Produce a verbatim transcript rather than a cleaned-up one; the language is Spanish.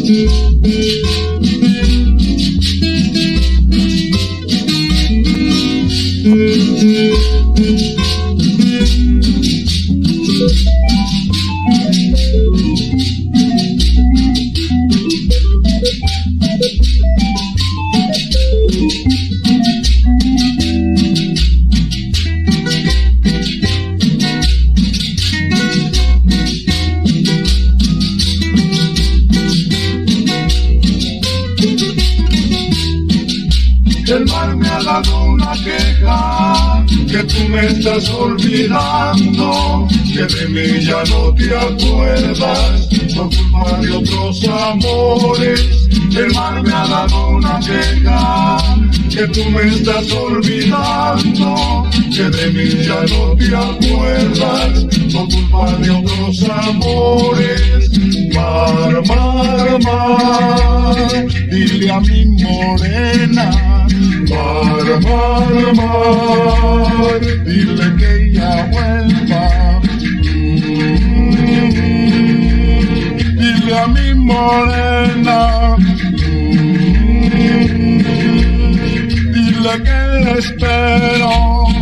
El mar me ha dado una queja, que tú me estás olvidando, que de mí ya no te acuerdas, por culpa de otros amores. El mar me ha dado una queja, que tú me estás olvidando, que de mí ya no te acuerdas, por culpa de otros amores. Mar, mar, mar, dile a mi morena. Mar, mar, mar, dile que ella vuelva. Mm, dile a mi morena. Mm, dile que la espero.